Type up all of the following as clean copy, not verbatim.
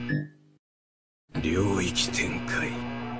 領域展開。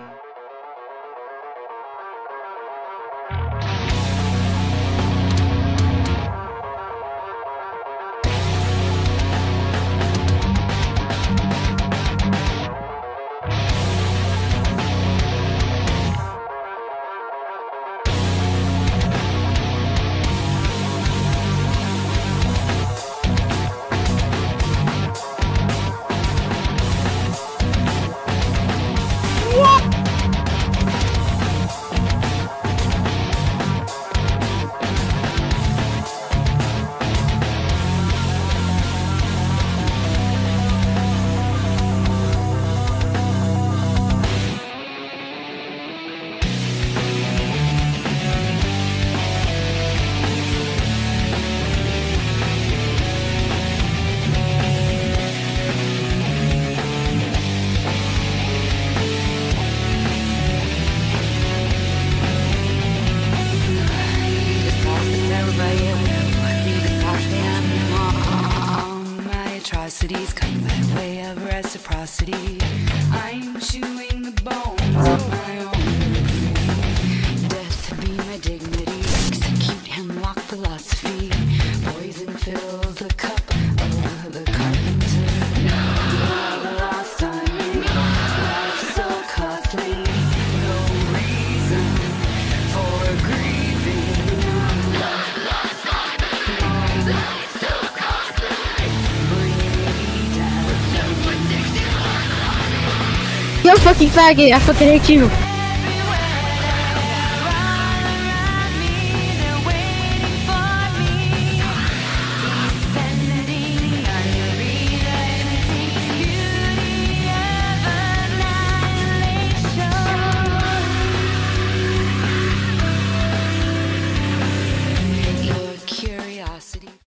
Come by way of reciprocity. I'm chewing the bones of my own. Death be my dignity. Execute hemlock philosophy. Poison fills the cup of the carpenter. The lost on me. Life so costly. No reason for grieving. Lost on me. Life so costly. You're a fucking faggot, I fucking hate you.